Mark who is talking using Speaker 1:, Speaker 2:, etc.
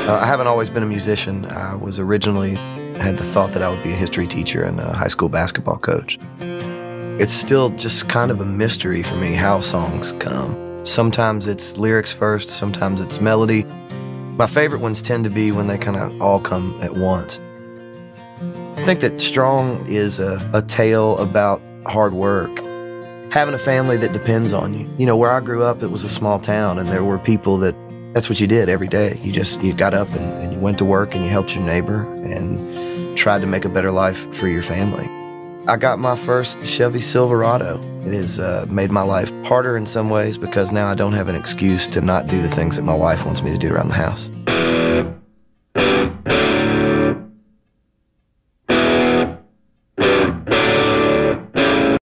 Speaker 1: I haven't always been a musician. I was originally had the thought that I would be a history teacher and a high school basketball coach. It's still just kind of a mystery for me how songs come. Sometimes it's lyrics first, sometimes it's melody. My favorite ones tend to be when they kind of all come at once. I think that Strong is a tale about hard work. Having a family that depends on you. You know, where I grew up, it was a small town, and there were people that's what you did every day. You got up and you went to work and you helped your neighbor and tried to make a better life for your family. I got my first Chevy Silverado. It has made my life harder in some ways because now I don't have an excuse to not do the things that my wife wants me to do around the house.